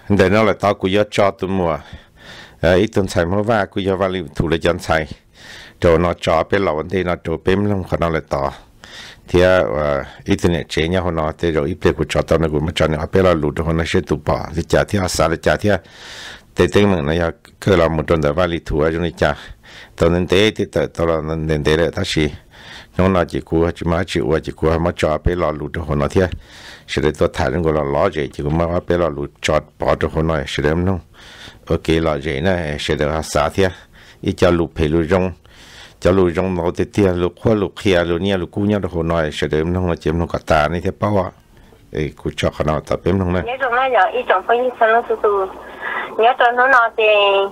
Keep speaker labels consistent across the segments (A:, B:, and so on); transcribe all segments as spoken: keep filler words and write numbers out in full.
A: để nó là tao cũng nhớ cho tụi mùa ít tuần sai mới va cũng nhớ va li thủ lấy chân sai rồi nó cho bên lầu thì nó cho bên lòng khó nó lại tao thì ít tuần này chế nhau nó thì rồi ít bên cũng cho tao nó cũng mà cho nó bên là lụt rồi nó sẽ tụ bỏ thì trả thì sao thì trả thì để tiếng mình nó cứ là một tuần để va li thủ ở trong này trả tao nên thế thì tao tao là nên thế đấy ta chỉ nó là chỉ cua chỉ mà chịu chỉ cua mà cho bên là lụt rồi nó thì sẽ để tôi thả những cái lò gì chỉ có mà bên là lụt chọt bỏ cho họ nói sẽ đem nó ok lò gì này sẽ để họ xả thì ít cho lụt phải lụt rong cho lụt rong nó thì thì lụt khoa lụt kia lụt nia lụt cú nhau họ nói sẽ đem nó mà chém nó cả ta này thì bao à ấy cú cho họ nào tập đem nó này
B: nhớ trong đó giờ ít trong phải sao nó từ từ nhớ trong nó nói thì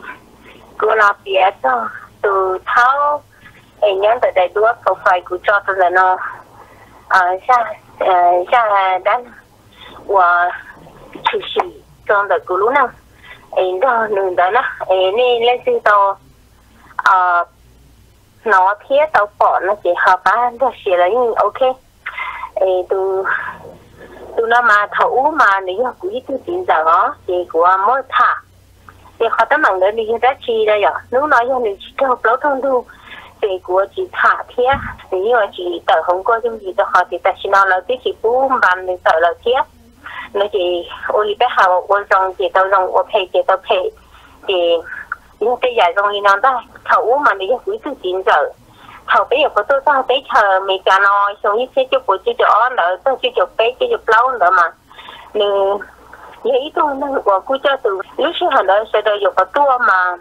B: cú là biết đó từ tháo ấy nhớ từ đây đua không phải cú cho từ là nó à sao 呃，像咱我出去装的咕噜呢，诶，到弄的呢，诶，你类似到啊，拿铁到包那些好吧，都写了因 OK， 诶，都都那嘛头嘛，你要估计都点着哦，结果没差，你好多忙的你现在去了呀，侬那要你去到普通都。về của chị thả thiết thì như là chị tự không có những gì cho họ thì ta chỉ nói là cái chị cũng làm được tự là thiết nó chị ôi bé hào ôi rong chị tao rong ôi phê chị tao phê thì những cái giải rong đi nó đó thấu mà đi quý tư chín giờ thấu bây giờ có tôi tao bây giờ mình cả nói xong như thế chụp của chị cho nữa tôi chỉ chụp bé chỉ chụp lâu nữa mà nên nghĩ tôi nó của cô cho từ lúc xưa hồi đó sẽ đợi có tua mà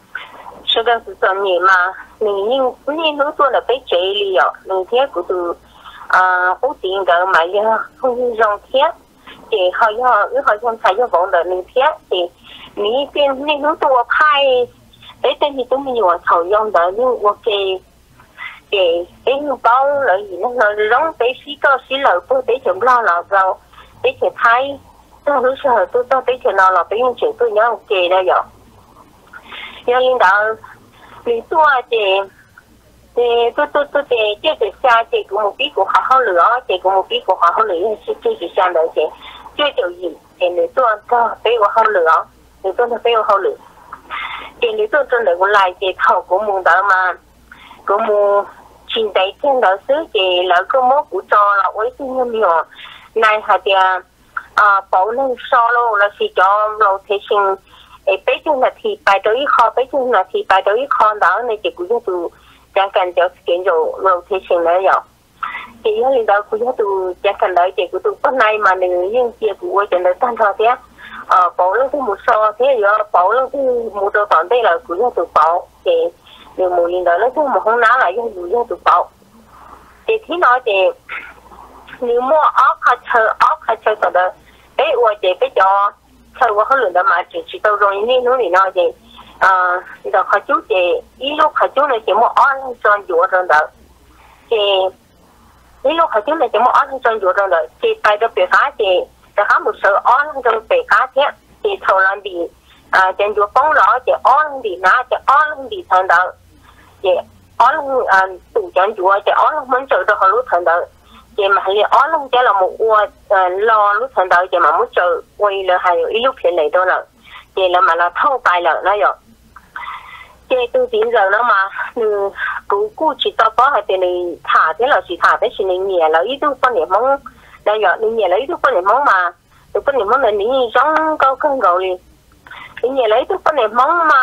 B: sau đó từ tuần nhỉ mà mình nhưng nhưng lúc tôi là bé trẻ li ạ mình thiết của từ à bố tiền đỡ mà giờ không dùng thiết thì họ giờ cứ họ không phải cho vốn đỡ mình thiết thì mình tiền nên lúc tôi khai đấy tên thì tôi mình dùng thầu dùng đỡ nhưng ok thì cái bao lợi gì nó giống bé xí cơ xí lợi tôi bé chậm lo là rồi bé trẻ thay tôi lúc sau tôi tôi bé trẻ lo là bé những chuyện tôi nhớ ok đây rồi nhưng领导你做的的都都都的这个下这个目标好好了，这个目标好好了是这个下的这这就赢，的你做个比我好了，你做的比我好了，的你做真的我来这头个梦到嘛，个梦现在听到是这那个么不做了，我听有没有？那下的啊保能少了，那是叫老百姓。诶，北京那题摆到一考，北京那题摆到一考，然后呢，结果就都讲干掉建筑楼梯型了哟。这样领导估计都讲干了，结果都不耐嘛，那个应结果我真的单套的，呃，包了都没少，这要包了都没到当地了，估计都包，这你没领导了都没空拿了，要有要都包。这天那这你莫熬卡车，熬卡车搞的，哎，我这比较。sau đó họ lựa đó mà chỉ chỉ tao rồi nên nó thì nói gì à đó họ chú thì ý lúc họ chú này chỉ một on cho dùa rồi đó thì ý lúc họ chú này chỉ một on cho dùa rồi đó thì tại đó bị phá thì đã có một số on trong bị phá thế thì thầu làm bị à trên dùa bóng đó thì on bị ná thì on bị thằng đó thì on à tụ trên dùa thì on muốn chờ cho họ lúc thằng đó chị mà hay ó lông chỉ là một ua lo lúc thằng đầu chị mà muốn chờ quay là hay ít lúc hiện này thôi là chị là mà là thâu bài là nó rồi chị từ đến giờ nó mà ừ cú cú chỉ tao có hay tiền này thả thế là chỉ thả thế chỉ này nhẹ là ít lúc con này mong đây rồi này nhẹ là ít lúc con này mong mà từ con này mong là ní giống câu cơn gầu liền này nhẹ là ít lúc con này mong mà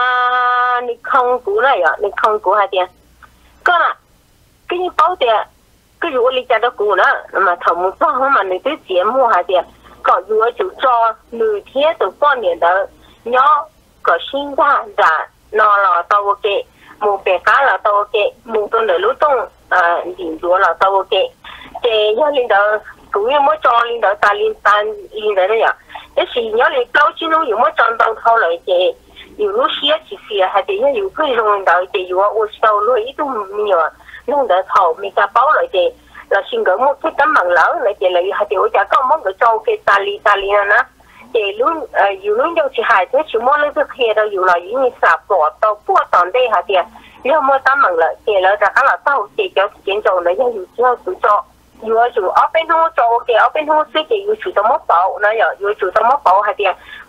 B: này không cú này rồi này không cú hay tiền con à cái như bao tiền cái rùa lý cha đó cũ nữa mà thầu một bao mà người tới chế mua hạt tiền có rùa chủ cho người thiết từ con年的 nhỏ có sinh ra đã nó là tao ok mua bè cá là tao ok mua tôi để lúa tung à điểm rùa là tao ok thì nhớ linh đạo cũng như mỗi cho linh đạo ta linh ta linh đạo đấy à cái gì nhớ linh cao chứ nó nhiều mỗi chọn tao thâu lại thì nhiều lúc xía chỉ xía hay thì nhiều cái dùng đạo thì nhiều ô sâu lúc ít cũng nhiều nông đỡ thầu mình ta báo lại thì là xin gửi một cái tấm bằng lỡ lại thì là hạt điều chả có món cái trâu cái tali tali nữa thì luôn dù luôn đâu chỉ hại thế chỉ mua lấy cái kia đâu dù là những sạp bỏ tàu bua toàn đây hạt tiền nếu mua tấm bằng lỡ thì là ra là tàu thì cho kiến trâu này dù cho tụi cho dù dù ở bên hồ trâu thì ở bên hồ xí thì dù chủ tao mất bảo nó giờ dù chủ tao mất bảo hạt tiền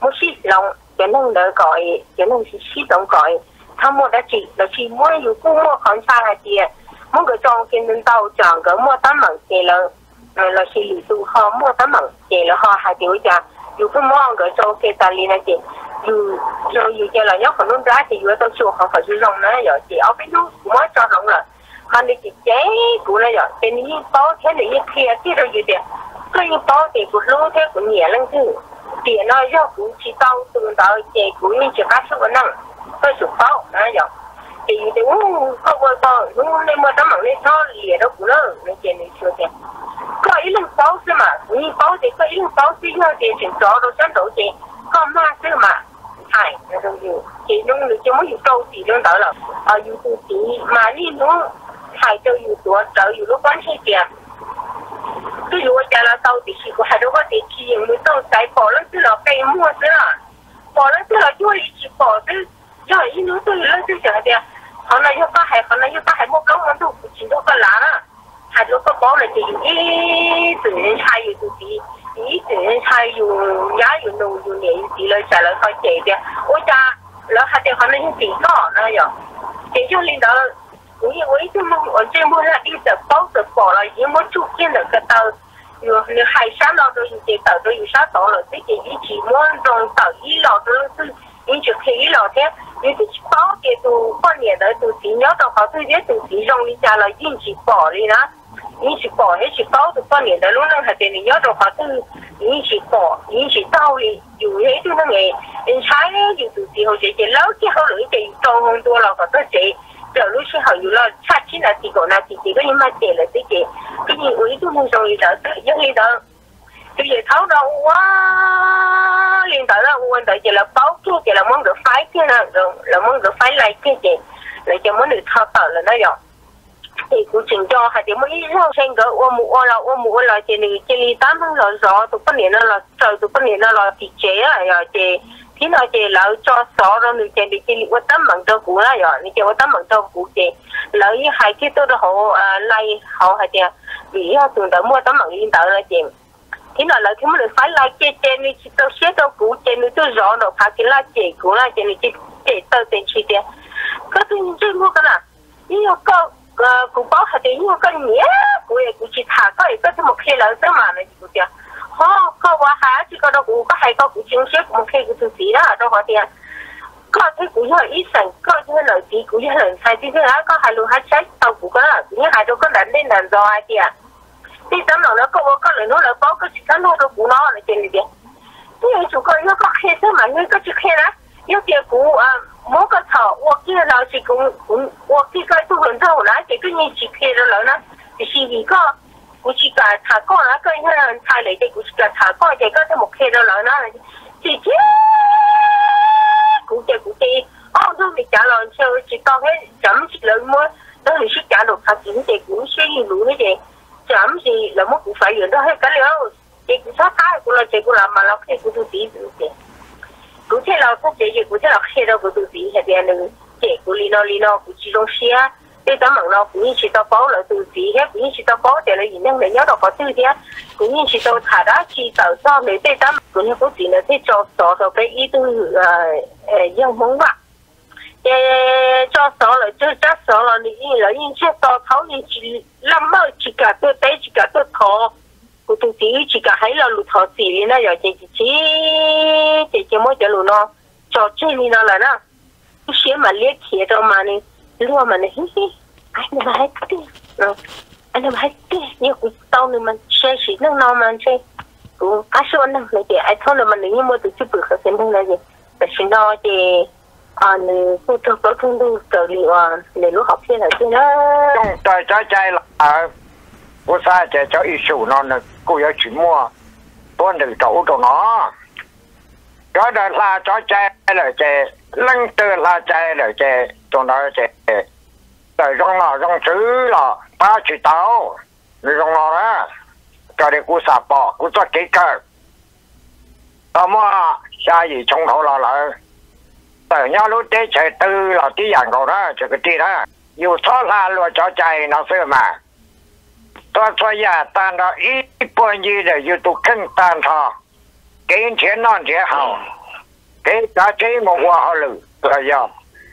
B: một xí lòng cho nên đỡ gọi cho nên xí động gọi tham mua đã chỉ là chỉ muaอยู่กู้mua còn xa hay gì mua cái trong cái nên tàu chọn cái mua tấm bằng thì là là chỉ lì tu họ mua tấm bằng thì là họ hay điều chaอยู่กู้mua cái trong cái tài liệu này chịอยู่rồiอยู่cho là nhóc còn nó ra thìอยู่tao chùa họ phải chịu lòng nữa rồi chị ở bênนู้mới cho lòng là mà đi chị chế của nó rồi cái này bao thế này kia kia rồi gì đấy cái bao thì của lúa thế của nhẹ lắm chứ tiền nó do của chỉ tao từ tao chế của mình chỉ phát số năng cái số bao nó rồi thì thì không có bao nó nên mà tấm bằng này nó lìa đâu của nó nó chế này chưa tiền có ý lần bao chứ mà ý bao thì có ý lần bao thì nó tiền chuyển cho đâu sáng đầu thì có mà chứ mà hay nó đâu nhiều thì nó được cho mấy nhiều câu thì nó đỡ là ở YouTube thì mà đi nó hay cho nhiều tuổi trợ nhiều lúc bán xe tiền cái lúc giờ là tàu thì chỉ có hai đứa có thể chỉ những người tàu chạy bỏ lên từ là cây mua chứ là bỏ lên từ là chui chỉ bỏ chứ rồi những người tôi lên từ giờ thì họ nói cho có hai họ nói cho có hai một cống mà tôi chỉ có có lá đó hai đứa có bỏ lại thì ý tự nhiên saiอยู่thì ý tự nhiên saiอยู่giáอยู่nụอยู่nhẹ thì lời trả lời khỏi chị thì ôi chaแล้วhai đứa họ nói những gì có nó rồi chị cho linh đó我我一直梦，我这梦上一直包着饱了，因为住进了个岛，有那海山老都有些岛都有啥岛了，这些一起梦中岛一老都是，你就可以聊天，有的包的都半年的都是，要到好这些都是让你家了运气饱的呢，运气饱那些包的半年的，路上还得你要到好这运气饱，运气到的有些就那个，人才呢就是时候这些老之后了，这装很多了，好多些。giờ lúc sau họ là sát chính là thì còn là thì chỉ có những mà tiền là cái gì cái gì ủy tôi không rồi đó giống như đó bây giờ tháo đâu quá liên tới là quan tới chỉ là báo kia chỉ là món được phái kia là là món được phái lại kia gì lại cho món được thao tờ là nó rồi thì cũng chỉnh cho hay thì mới rau xanh cỡ ôm mũ ôm là ôm mũ là chỉ này chỉ li tám tháng rồi rồi tụi con niệm nó là trời tụi con niệm nó là thì chế à rồi thì thì nó chỉ lỡ cho sọ rồi người chơi đi chơi qua tấm bằng cho cũ là rồi người chơi qua tấm bằng cho cũ thì lỡ như hai cái tôi đó họ lay họ hay thì vì họ thường đã mua tấm bằng liên tới là chị thì nó lỡ khi mà được phải lay chơi chơi như tôi xé tôi cũ chơi như tôi rõ rồi phải cái là chơi cũ là chơi như chơi chơi tôi tiền chi tiền có tôi chơi mua cái nào nhưng mà có cũ báo hay thì nhưng mà có nhẹ cũ ấy cũ chỉ thả có có thêm một khi lỡ tới mà này cũ tiền họ có qua hả chỉ có đâu cũng có hay có cũng chứng xếp một khi cái thứ gì đó đâu có tiền có thấy cũng hơi ít sẵn có những lời gì cũng như lời sai thì thế đó có hai luôn hai sách tao cũng có là những hai đâu có đánh lên làm do ai kìa thì tấm lòng nó có có lời nói là có cái sự nó đâu cũng nó là chuyện gì vậy thì chủ có nó có khe thế mà nó có chữ khe đó nếu kia cũng mỗi cái thọ hoặc kia là chỉ cũng cũng hoặc kia cái tu hồn thâu là chỉ cứ như chỉ khe đó là nó thì chỉ có cũng chỉ cả thả con á cái là thay lại thì cũng chỉ cả thả con thì có thêm một khe đó là nó chỉ chứ cũng chỉ cũng chỉ ông thôi mình trả lời sao chỉ to hết chấm chỉ lợi mới đó thì sẽ trả được thật chính thì cũng sẽ nhiều đủ thế gì chấm gì là mất cũng phải rồi đó hết cái liệu chỉ cũng sát thái cũng là chỉ cũng làm mà nó khi cũng tu tí cũng thế cũng thế là cũng chỉ cũng thế là khi đâu cũng tu tí hay là nữa chỉ cũng lino lino cũng chỉ trong xe cái tấm bằng nó cũng như chỉ tao báo là từ gì hết cũng như chỉ tao báo để là gì năng để nhớ được có tư thế cũng như chỉ tao thả đá chỉ tao cho để cái tấm cũng như có gì là thế cho cho cho cái ý tư dân muốn vậy để cho số là cho chắc số là như là như chết tao tháo như chỉ làm mơ chỉ cả tôi thấy chỉ cả tôi thọ của tôi tí chỉ cả hay là lụt thọ gì nó giờ chỉ chỉ chỉ chỉ mới cho lụt nó cho chơi đi nó là nó cái xe mà liếc kia đâu mà này luôn mà này anh là hết cái rồi anh là hết cái nhiều cũng tao nữa mà xe xịn nó non mà xe cũng cá số năng này thì ai thôi là mình nếu mua từ chút bự khởi xem là gìแต่ฉันนอเจอ่านพูดถึงก็ถึงดูเจอลีว่าในรู้học thế là thế đó
C: trời trời trời là bố sa trời cho ý chủ nó là cô giáo chỉ mua tôi được chỗ của nó cho đời là cho trời là trời lăng từ là trời là trời cho nó trời trời rong lò rong chữ là ta chỉ tao người rong lò đó cho để cô sạp bỏ cô cho kỹ cơ tao mua xa gì trong thổ lò lại từ nhau lúc tế chạy tư là tí dạng cầu đó chứ cái tí đó dù xóa la luôn cho chạy nó xưa mà tôi cho nhà tan đó ít bao nhiêu để dù tôi khinh tan thọ cái chuyện non chuyện hậu cái giá trị một hoa họ lử là do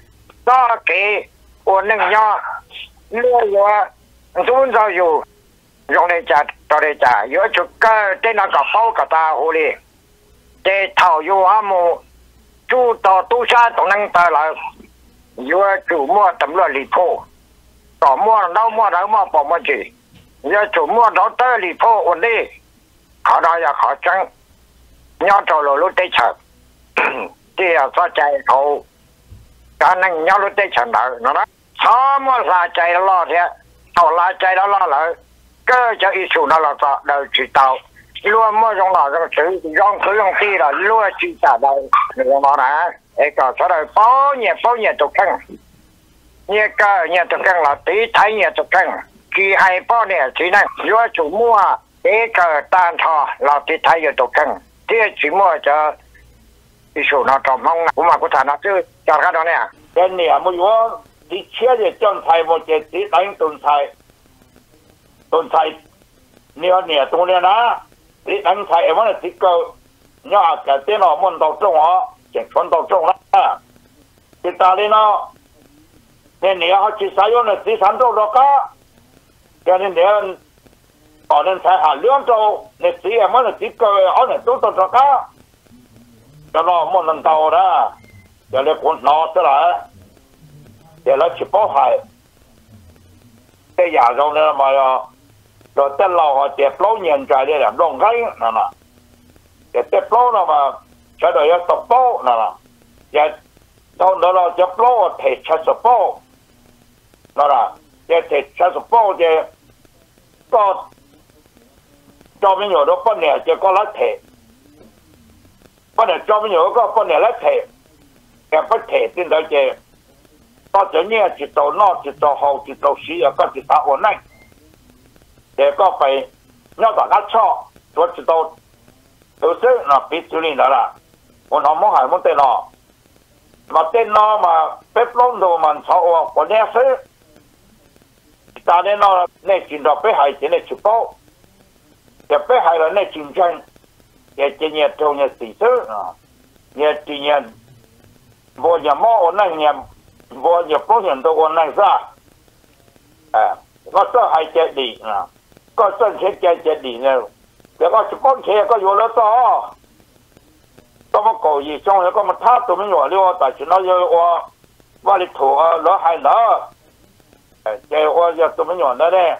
C: đó cái ổn định nhau lúa lúa chúng taอยู่用嚟trả到嚟trả如果做個啲那個包個大戶哩即頭要阿冇做到都山都能帶來如果做乜抌落離譜ต่อมั่วเล่ามั่วแล้วมั่วบอกมั่วจีอย่าจุ่มมั่วเราเตอร์ลีโพวันนี้เขาได้อยากขอจังย้อนตัวรถได้ฉันที่เราสนใจเขาการนั่งย้อนรถได้ฉันได้นะซ้อมว่าลาใจแล้วรอดเนี่ยเอาลาใจแล้วรอดเลยก็จะอิสุนั่นเราจะเดินจีเตาล้วนมั่วของเราจะถือย่องคือย้องตีเราล้วนจีตาได้หนึ่งวันนะไอ้ก็จะได้ป้อนเนี่ยป้อนเนี่ยตกแข่งเนี่ยก็เนี่ยตกแข่งเราตีไทยเนี่ยตกแข่งกี่ไอ้ป้อนเนี่ยทีนั้นยัวจุ่มมั่วเด็กตานทอเราตีไทยเนี่ยตกแข่งที่จุ่มมั่วจะอิสุนั่นจอมห้องผมมากุศลนะชื่อจอดกันตรงเนี้ย
D: เดี๋ยวเนี่ยมันอยู่ที่เชื่อจะจนไทยโมเจติตั้งตุนไทยตุนไทยเนี่ยเนี่ยตรงเนี้ยนะที่ตั้งไทยมันที่ก็เนี่ยอาจจะเต้นออกมันตกตรงอ๋อเจ็บชนตกตรงนะที่ตาลีเนาะเนี่ยเนี่ยเขาจิตสายอยู่ในที่สันโตรก็แค่นี้เนี่ยตอนนั้นใช้หาเรื่องโตในที่มันที่ก็เอาในตู้ตรก็จะรอมันนั่นโตนะจะเรียกคนนอสละเดี๋ยวเราจะป้อหายแต่อยากเราเนี่ยมาเราแต่เราเจ็บโลเงียนใจได้แบบลงไงนั่นน่ะแต่เจ็บโลเรามาใช้โดยตบโป้นั่นน่ะอย่าตอนเราจะโลเทชัสโป้นั่นน่ะจะเทชัสโป้จะก็จอมอยู่แล้วป้อนเนี่ยจะก็ละเทป้อนเนี่ยจอมอยู่ก็ป้อนเนี่ยละเทแกป้อนเทที่เราจะก็จะเนี่ยจิตโตนอกจิตโตหอจิตโตสีก็จิตตาอ่อนนั่นแต่ก็ไปนอกจากนัดชอบตัวจิตโตตัวซึ่งน่ะปิดจุลินแล้วล่ะคนทำมองหายมันเต้นนอมาเต้นนอมาเป๊ปล้มดูมันชอบว่าคนนี้ซื้อตาเนี่ยนอเนี่ยจินเราไปหายจินเนี่ยชิบโป้จะไปหายแล้วเนี่ยจินจังจะจินเนี่ยตรงเนี่ยสีซื้อเนี่ยจินเนี่ยบัวเนี่ยมออ่อนนั่นเนี่ยบัวเนี่ยพวกเห็นตัวอ่อนนั่นซะเออก็ต้องหายใจดีนะก็ต้องเช็ดใจใจดีเนี่ยแล้วก็จะป้อนเชก็อยู่แล้วต่อต้องมาก่อยีช่องแล้วก็มาทับตัวไม่หย่อเรียกว่าแต่ฉันเอาเยอะว่าว่าลิถูแล้วหายเนาะเจ้าว่าจะตัวไม่หย่อได้แน่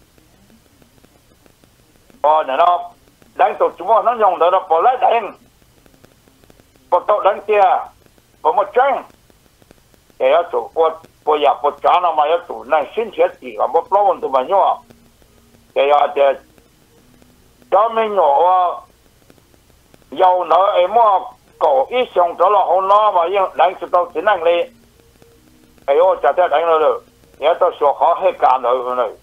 D: พอเนี่ยเนาะดังตัวชั่วโมงนั้นยองเดี๋ยวเราปล่อยดังปล่อยตัวดังเตี้ยปล่อยหมดจังเจ้าตัวปล่อยปล่อยอยากปล่อยจานออกมาแล้วตัวนั่งสิ้นเสียดีกับว่าปล่อยมันตัวไม่หย่อเจ้าจะcho mình nhỏ giàu nợ ấy mà cổ ít xong cho là hôm nó mà nhưng đánh sự tao tiến hành đi ấy ô chả thể đánh được nhớ tao sửa khó hết cả rồi này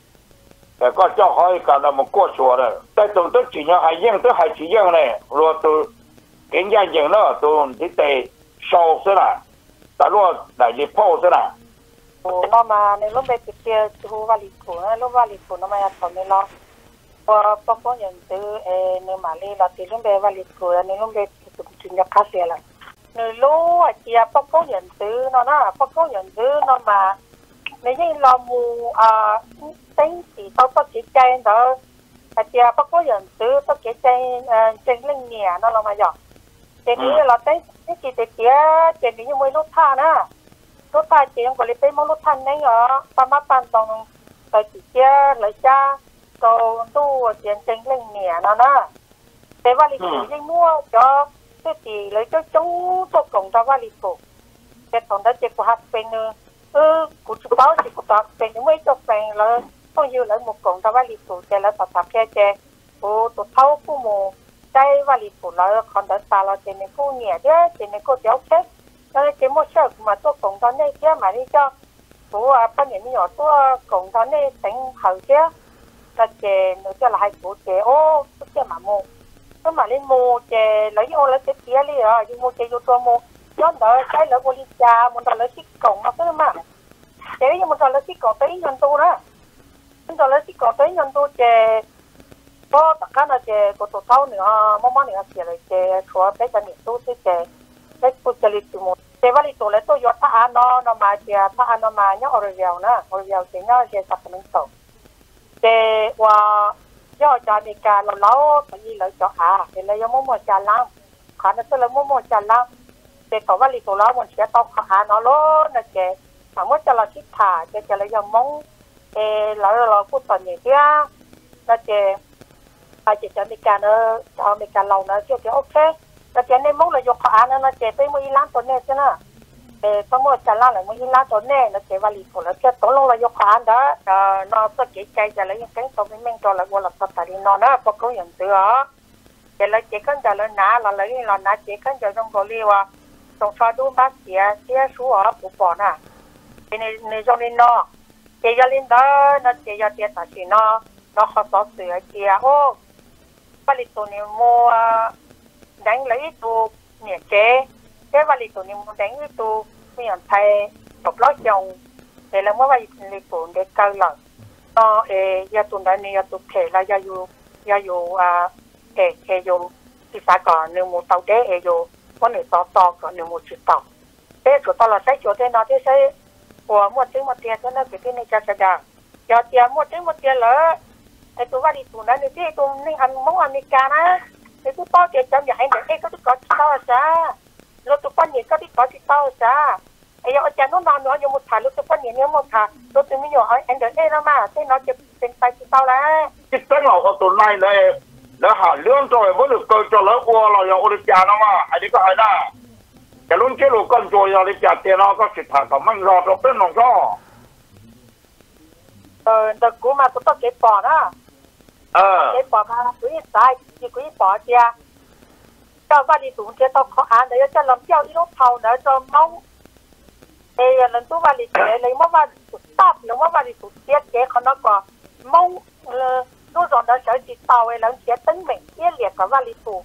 D: để có cho khó hết cả là một cô sửa này tại tụi tôi chỉ nhớ hai riêng tôi hai chỉ riêng này rồi tôi cái gia đình nó tôi thì tệ sâu thế nào tại luôn đại dịch phô thế nào
B: nó mà nếu lúc bây giờ chú vào lịch phủ nó lúc vào lịch phủ nó mà thằng này loพอพอพออย่างซื้อเอเนื้อหมาลีเราตีลุ่มเบวาลิกูเนื้อลุ่มเบตุจุนยักษ์คาเซียละเนื้อรู้ว่าเจียพอพออย่างซื้อเนาะนะพอพออย่างซื้อเนาะมาในยี่เรามูอ่าติ้งสีเขาต้องเกใจเนาะเจียพอพออย่างซื้อต้องเกใจเอ่อเจงเล่งเหนียเนาะเรามาหยอกเจนี้เราติ้งนี่จีเจียเจนี้ยังไม่รู้ท่านะรู้ท่าเจียยังก็เลยไปมองรู้ท่านนี่เหรอปามาปันตรงไปจีเจียเลยจ้าก็ตู้เสียงเจ๋งเล่งเหนียนะนะแต่ว่าลิขิตยังมั่วก็ตัวจีเลยก็จู้ตัวกงทว่าลิขิตแต่ตอนนั้นเจ็บกูหักเป็นเออเออกูจะบ้าจิกูตัดเป็นยังไม่จบเป็นเลยต้องยืนเลยหมกกงทว่าลิขิตแต่แล้วตัดตัดแค่เจกูตัวเท้าผู้โมใจว่าลิขิตแล้วคอนเดตาเราเจในผู้เหนียเด้อเจในกูเดียวแค่แล้วเจมั่วเชื่อมาตัวกงตอนนี้เจ้ามาที่เจ้ากูอ่ะปัญญาไม่หยอดตัวกงตอนนี้แต่งเหาเจ้าก็เจนึกจะลายกูเจโอ้ก็เจมาโมก็มาเล่นโมเจแล้วยังแล้วเจ๊เตี้ยเลยอ่ะยังโมเจอยู่ตัวโมย้อนเดอใช้แล้วบริจามันตอนแล้วชิกงมาเพิ่มมาเจยังมันตอนแล้วชิกงไปยันตัวนะมันตอนแล้วชิกงไปยันตัวเจก็ตะกันนะเจก็ตัวเท่าเนื้อมอมอเนื้อเสียเลยเจชัวไปจะหนีตู้ที่เจ cô chơi lịch một thế vào lịch tổ lấy tôi giọt thà ăn nó nó mà chị thà ăn nó mà nhớ ở rìu nè ở rìu thì nhớ chị sắp mình tổ thế qua do cho đi cả nó lâu tại vì lấy cho à thì lấy mua mua trà lăng khả năng tôi lấy mua mua trà lăng thế tổ vào lịch tổ lâu mình sẽ tao khả nó luôn nè chị mà muốn cho là thích thả cho cho lấy cho mong thế lấy là cô tuần gì kia nè chị ai chị cho đi cả nó cho đi cả lâu nó chưa thì okแต่เจ้าเนี่ยมุ่งเลยยกขาเนี่ยนะเจ้าไปมุ่งอีล้านตัวเนี่ยใช่ไหมเออพอมุ่งจะล้านเลยมุ่งอีล้านตัวเนี่ยนะเจ้าว่าลีตัวแล้วเจ้าตัวลงเลยยกขาเด้อเออนอตัวเก๋ใจจะเลยยังแข็งตัวไม่แม่งตัวเลยว่าหลับตาดีนอนนะพอเขาอย่างเสือเจ้าเลยเจ้ากันจะเลยหนาเราเลยเราหนาเจ้ากันจะต้องบอกเลยว่าต้องชอบดูบ้านเสียเสียชัวร์ปุ๊บปอน่ะในในตรงนี้นอเจ้าลินเด้อนะเจ้าเจ้าตัดสินนอนอเขาสอบเสือเจ้าโอ้ผลิตตัวนี้มัวđánh lấy tu nhẹ chế cái vali tu niệm đánh lấy tu bây giờ thầy học lót dòng để làm cái vali lấy tu để cao lợn nó ê giờ tu đây này giờ tu thể là giờอยู่giờอยู่à thể thểอยู่ที่สากลหนึ่งหมู่เต่าเด้เออยู่วันหนึ่งต่อต่อก่อนหนึ่งหมู่สิบต่อเด้ตัวตลอดใช้ตัวเด้นอที่ใช้หัวหมดถึงหมดเตียก็นั่นคือที่ในจักรยานยอดเตียหมดถึงหมดเตียเลยไอ้ตัววาลีตัวนั้นนี่ที่ตัวนี่อันมองอเมริกานะthì tôi bao giờ trong nhà anh để cái có cái có tao sao lúc tôi quan niệm có cái có cái tao sao ấy giờ cha nó nói nói dùng một thằng lúc tôi quan niệm một thằng lúc tôi mới nói anh để đây nó mà thế nó chỉเป็นไปที่tao là
D: cái cái ngọc của tụi này này nó hả lương rồi mới được cơ cho nó qua là giờ ôn cha nó mà anh đi có ai đó cái luôn cái lúc con rồi giờ đi trả tiền nó có sự thật còn mang lo cho bên lòng cho
B: ờ đợt cũ mà tôi có cái bỏ đó
D: ờ
B: cái bỏ mà quý sai thì quý bỏ chia cho vào đi tụng chia tao khó ăn để cho làm giao đi lúc thầu nữa cho mong thì lần tôi vào đi để lấy mất vào stop lấy mất vào đi tụng chia chia còn nó còn mong lúc rồi nó sẽ chỉ tàu ấy lần chia tính mình chia liệt cả vào đi tụng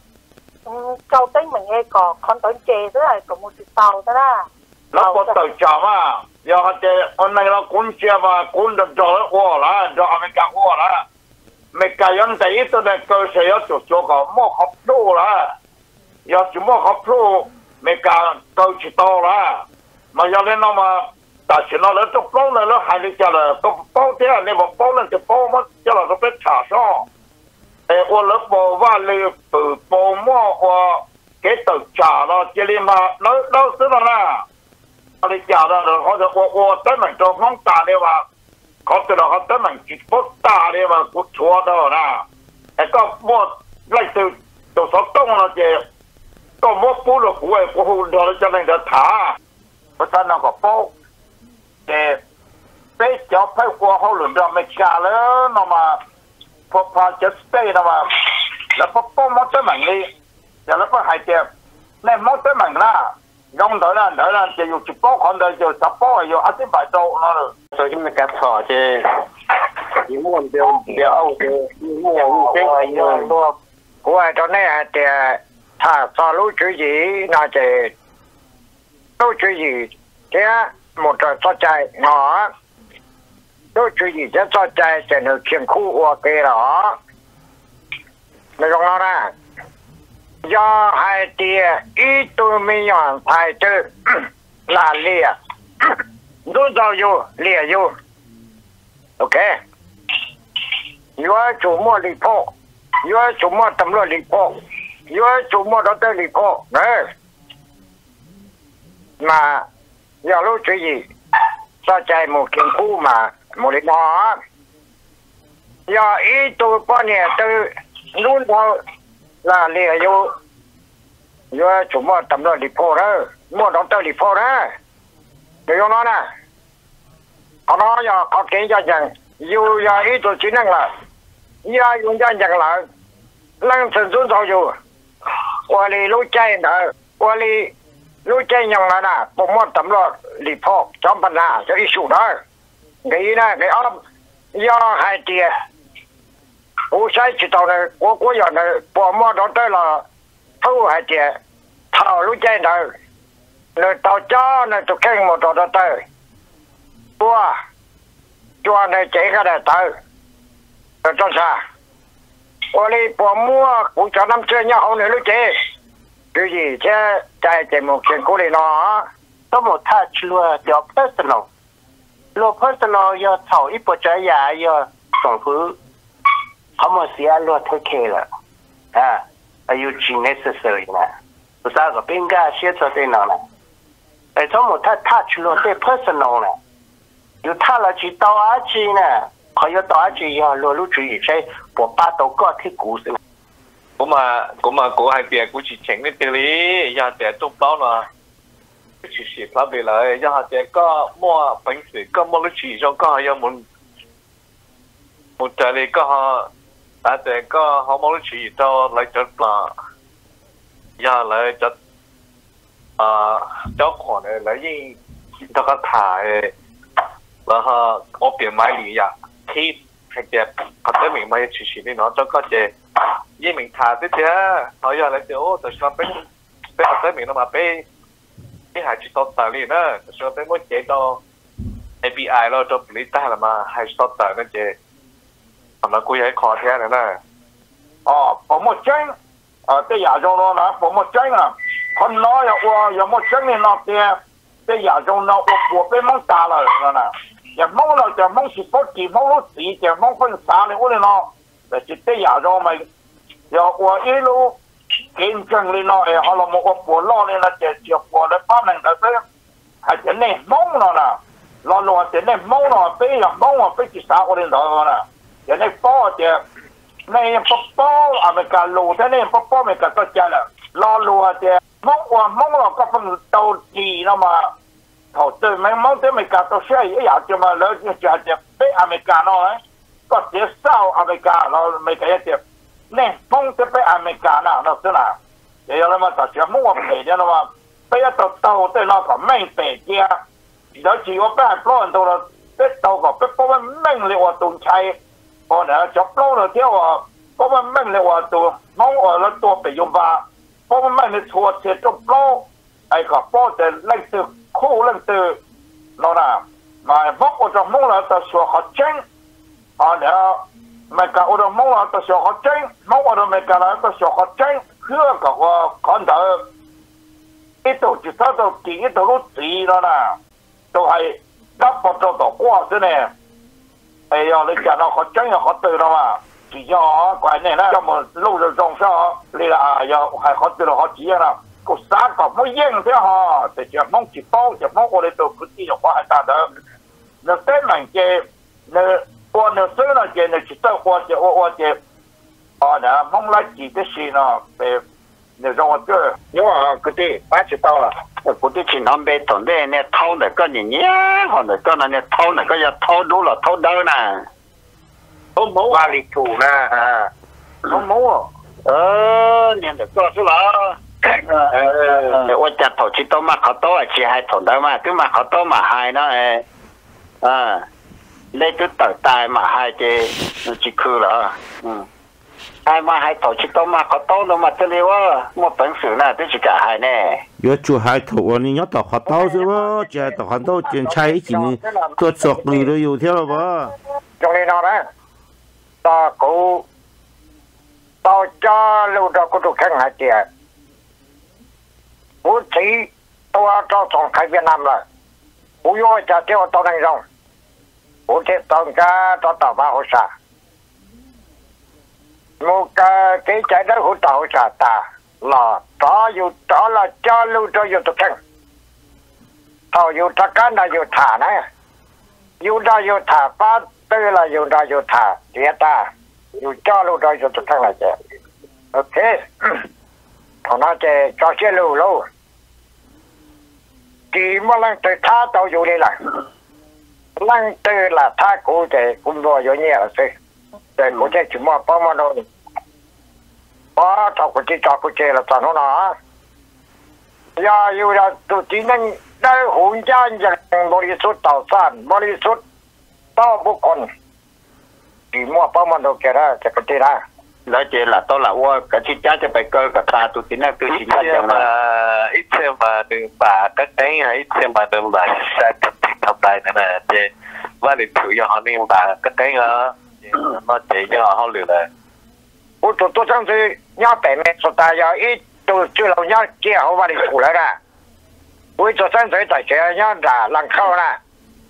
B: câu tính mình ấy còn còn tới chè thế này còn một chỉ tàu thế đó
D: nó có tàu chả mà giờ thì hôm nay nó cũng chia mà cũng được rồi qua là rồi mình cả qua là mấy cái nhân tài ít tôi cơ sở cho cho có mua học đồ là giờ chỉ mua học đồ mấy cái câu chỉ to là mà giờ lên nó mà tại sao nó lên trong bao này nó hay đi cho là có bao thế này mà bao lên thì bao mất cho là nó phải trả sao để qua lớp bao và lấy từ bao mua qua cái tờ trả nó chỉ lên mà nó đâu xứ nào nè đi trả đó rồi họจะqua qua tới mình trong không trả đi màเขาจะเราเขาตั้งมันจิตพุทธาเนี่ยมากุชัวเด้อนะแต่ก็มดไล่ตัวตัวสต้องเราเจก็มดปูหรือหวยปูเราจะนั่งเดือดถาเพราะฉะนั้นก็โป๊ะเจไปจับให้กลัวเขาหลุดเราไม่ชาแล้วนมาพอพาจะสเตย์นมาแล้วพอโป๊ะมดตั้งมันนี่แล้วพอหายเจ็บในมดตั้งมันละ用到啦，到啦，就用一包看到就十包，要一千百多咯。
C: 所以咪夾錯啫，要冇人標標嘅，要冇人標嘅多。
E: 我係做呢嘅，他做老主義，那就老主義，即係冇在作債我，老主義即作債就係欠苦我嘅咯，你講我啦。要海地一都没有排着哪里啊？多少有列有 ，OK？ 有周末离谱，有周末怎么离谱？有周末都得离谱，哎，那要路注意，实在冇辛苦嘛，冇离谱，要一都半年都弄到。là lìa vô vô chúng mà tầm đó lì phô đó mua đóng tơ lì phô đó để vô nó nè họ nói giờ họ kể cho rằng dù giờ ý tôi chỉ năng là giờ dùng cho rằng là năng thần xuống sau dù qua lì lũ chay nữa qua lì lũ chay nhằng là nè bộ mua tầm đó lì phô cho bạn là cho ý chủ đó cái nè cái ôm do hai tiền我才知道呢，我我要呢，把毛到对了，头还接，头路在那，那到家呢就看毛到到对，我，抓呢这个的对，那做啥？我哩把毛我叫他们这样好呢路这，
C: cái gì chứ chạy chạy một chuyện cố đi nó
E: có một touch luôn cho personal luôn personal do thầu ít bộ trái nhà do tổng thứ không mà xia luôn thôi kề là à are you necessary nè tôi sao có bên ga xia cho tên nào nè để cho một touch luôn để personal nè you touch là chỉ tao á chi nè họ yêu tao á chi do luôn lúc chú ý chơi bộ ba đầu có thích cũ xí
F: cũng mà cũng mà cũng hay việc cũng chỉ chỉnh cái tiền lý giờ để tung bao là chỉ chỉ là về lại giờ để có mua bánh sữa có mua lúc chỉ cho có giờ muốn một giờ này có họ à để có họ mua lúc chỉ cho lại cho là giờ lại cho à cho khoản này lại gì cho cái thải là họ ở biển máy lì ya khi hay để có thể mình mới chỉ chỉ nó cho có thểยี่mình thả thế thế họ giờ lại tiểu từ sau bên bên ở tới mình nó mà bên cái hải chỉ tốt tài liền đó từ sau bên muốn chế cho a pê i lo cho lý ta là mà hải tốt tài nó chế làm nó quy hay khó thế này nè
D: ờ có một chân ở cái nhà trong đó là có một chân à con nói là qua có một chân này nó kia cái nhà trong nó của bên mong ta là nè giờ mong là giờ mong chỉ có chỉ mong lúc gì giờ mong phân xa này của nó là chỉ cái nhà trong mày giờ qua ít lúc kinh doanh lên nó họ là một cái bộ lo nên là chỉ chỉ bộ để bắt mình tới hay chỉ này mong nó nè lo lo chỉ này mong nó bây giờ mong nó bây chỉ sao ở đây đó nè chỉ này bao chỉ này bao bao à mình cả lù thế này bao bao mình cả có chơi là lo lo chỉ mong qua mong nó có phần đầu gì nó mà thầu tư mấy mong tới mình cả có xe ấy à chứ mà lỡ chỉ chỉ bây à mình cả nó ấy có chỉ sao à mình cả nó mình cái gì nè mong tới bây à mình cả nào nó thế nào vậy là mà ta chỉ mong một cái chứ nó mà bây giờ tàu tàu tới nó có mấy cái kia đó chỉ có bây giờ bao nhiêu là bây tàu có bây bao nhiêu mấy liệu tụng chạy còn là chọc lâu rồi theo à bao nhiêu mấy liệu tụng mong ở làตัวไป用吧bao nhiêu mấy liệu chua chết chọc lâu ai có bao nhiêu lần từ khu lần từ nó là mà vóc ở trong mong là ta sửa họ tranh à nè mày cả ở trong mong là ta sửa họ tranh mong ở trong mày cả là ta sửa họ tranh chưa có con thợ ít tổ chỉ sao tổ chỉ ít tổ lúc gì đó nè tôi hay đắp vào cho tổ qua thế này ấy giờ lấy cả nó họ tranh là họ từ đó mà chỉ cho quái này nè cho một lâu rồi trong sao đây là giờ hay họ từ đó họ chỉ là có sáng có mới yên thế họ thì chỉ mong chỉ bao chỉ mong ở đây tôi cứ đi vào qua ta đó nó tên mình chơi nó qua nó xưa nó chơi nó chỉ tới qua chỉ qua chỉ ờ đã mong lại chỉ cái gì nó về để cho cái
C: nhưng mà cái gì ba chỉ tao là
E: cái gì chỉ nằm bên tận đây nè thâu này cái gì nhé hoặc là cái này thâu này cái gì thâu đủ là thâu đâu nè
C: thâu máu ba lít thủ nè à
E: thâu máu ờ nên được có số là để ôn chặt thầu chỉ tao mà khó tao chỉ hai thầu đâu mà cứ mà khó tao mà hai nó à lấy cứ tự tài mà hai chỉ chỉ khư là hai mà hai thầu chỉ tao mà khó tao đâu mà cho nênว่าmột bản sự là tôi chỉ cả hai nè
A: giờ chủ hai thầu anh nhớ tao khó tao chứ bơ chỉ tao khó tao chuyện chạy chỉ tôi chọc người rồi yêu theo bơ
C: trong này nó đấy tao cố tao cho lưu đó có được khen hai tiền bố trí tôi cho toàn khai Việt Nam rồi bố vô cho theo tao này rồi bố trí tao ra cho tao ba hỗ trợ một cái cái trái đất hỗ trợ hỗ trợ ta là đó dù đó là cho lưu cho dù thực hành tao dù tất cả là dù thả này dù đó dù thả ba tư là dù đó dù thả địa ta dù cho lưu cho dù thực hành là chứ ok còn nó chơi cho xe lưu lâu chỉ mà lần từ tha tao dù đi là lần từ là tha cụ thể cũng vừa vô nhẹ là gì để cụ thể chỉ mà bao mà đâu ba thằng cụ thể cho cụ thể là sao nó giờ dù là tụi chỉ nênได้หุ่นย่านอย่างบริสุทธิ์ต่อสานบริสุทธิ์ต่อบุคคลchỉ mà bao mà đâu kia raจะcụ thể ra
E: đó chỉ là tôi là qua cái chi tiết cho bài cơ cả ta tụi chính là cứ chỉ là
F: ít mà ít xem mà đừng bà các cái hay ít xem mà đừng bà sai tập thể tập đại này nè thì và để thử cho họ nên bà các cái đó nó chỉ cho họ lừa lại
C: 我做做上去，要北面说大家一 tôi chưa lâu nhá kia họ vào đi thủ lại ra với cho sân tới tại kia nhá đã lăng khâu nè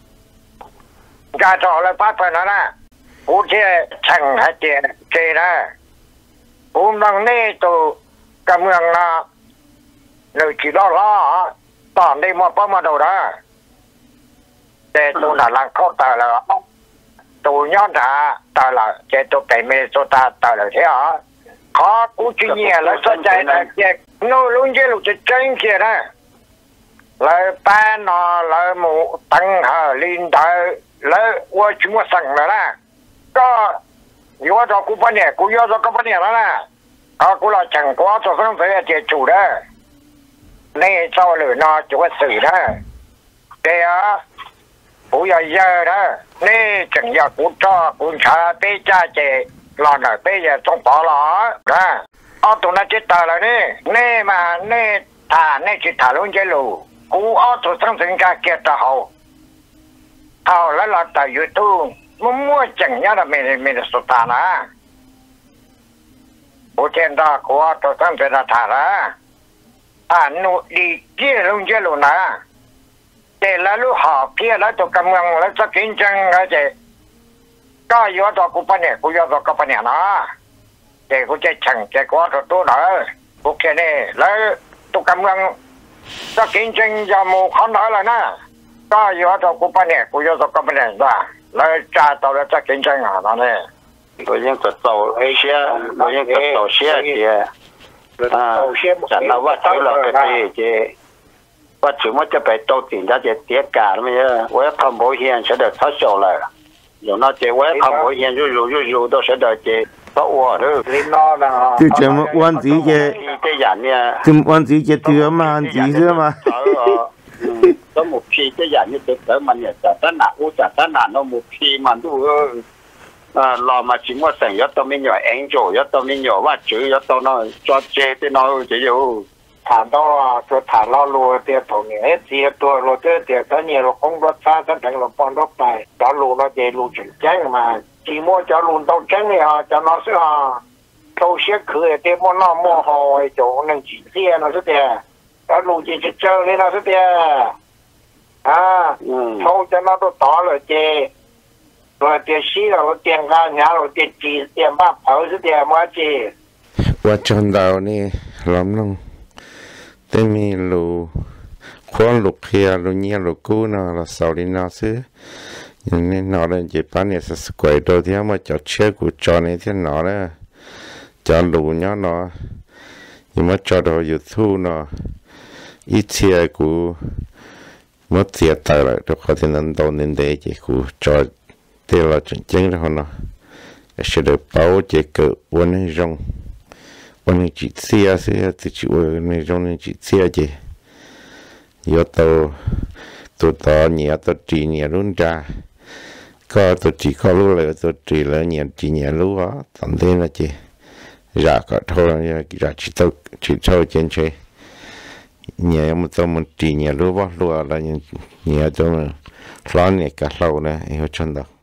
C: cả trò lại phát phải nó nè cú chia chẳng hay chia chia nè cú đang nê tôi cảm ơn là nơi chỉ đó lo toàn đi một bao mà đầu đó để tôi là lăng khâu tờ là tôi nhớ đã tờ là để tôi kể mê cho ta tờ là thế hả khó cú chuyện gì là sân chạy là nó luôn chứ lúc chân kia nè lời ba nó lời mù tăng hờ linh đời lời qua chúng ta sẵn rồi nè có yếu cho cú phân nhẹ cú yếu cho các phân nhẹ đó nè à cú là chẳng có cho không phải là tiền chủ đó nên sau lửa nó chủ cái xử đó để á cú giờ giờ đó nên chẳng giờ cú cho cú trả bê cha chè lò nở bê giờ trong bỏ lò đó ở tụi nó chết tờ rồi nè nè mà nè thả nè chỉ thả luôn chơi lù cú ở tụi sang sinh ra kia tờ hậu hậu là là tờ YouTube muốn mua chẳng nhớ là mình mình sụt thả nè bố trên đó cú ở tụi sang sinh ra thả ra à nụ đi kia luôn chơi lù nè để là lúc họ kia là tụi cầm ngang là rất kinh doanh cái gì có yếu cho cú phân này cú yếu cho các phân này nó để cô chơi chẳng chơi quá rồi tôi nói ok này lấy tôi cảm ơn cho kinh doanh cho một con nói là nè có yếu cho cô phân này cô yếu cho các phân này ra lấy trả tàu là cho kinh doanh à nó này
E: tôi những cái tàu ấy xe tôi những cái tàu xe thì à chẳng nào vắt chữ là cái gì chứ vắt chữ mới cho phải tàu tiền ra để tiết cả mà nhá với thằng bảo hiểm sẽ được thoát sổ lại rồi nó chơi với thằng bảo hiểm rồi rồi rồi tôi sẽ được chơi
A: từ chuyện một quan gì chứ từ quan gì chứ từ mà quan gì chứ mà
E: có một khi cái dạng như thế tới mà nhỉ chả tất nào u chả tất nào nó một khi mà tu lò mà chỉ có sản xuất tao mới nhỏ anh chỗ cho tao mới nhỏ và chữ cho tao nó cho chơi thì nó chỉ nhiều
C: thả đó cho thả lo lùa tiền thổ nghĩa hết gì tôi rồi tới tiền tới nhiều rồi không có xa tất cả là con đốt này đó lùa nó về lùa chuyển tránh mà chỉ mua cho luôn tao tránh này à cho nó sẽ à câu xét khử thì mua nó mua hồi chỗ nên chỉ xe nó sẽ tiền đó luôn chỉ chỉ chơi lên nó sẽ tiền à thôi cho nó tôi tỏ rồi chê rồi tiền xí rồi tiền ga nhà rồi tiền chỉ tiền bắp ở sẽ tiền mua chê
A: qua chân đầu này lắm luôn tên mình lù khoan lục kia lù nhia lù cú nó là sau đi nó xứ nên nó là chỉ bán này sẽ quậy đầu thì mà cho chơi của cho này thì nó là cho lù nhá nó nhưng mà cho đồ YouTube nó ít chia của mất chia tài lại được có thể nâng đầu nên để chỉ của cho thế là chuyện chính đó nó sẽ được bảo chỉ cỡ quân rong quân chỉ chia sẽ thì chỉ quân rong chỉ chia chỉ yếu tố tụi tao nhẹ tụi chỉ nhẹ luôn ra có tụi chỉ có lúc là tụi chỉ là nhẹ chỉ nhẹ lúc đó tận thế là chỉ ra cả thôi ra chỉ tao chỉ thôi trên chơi nhẹ một tao một chỉ nhẹ lúc đó lúc là nhẹ cho nó lo nhẹ cả lâu này hiểu chân đâu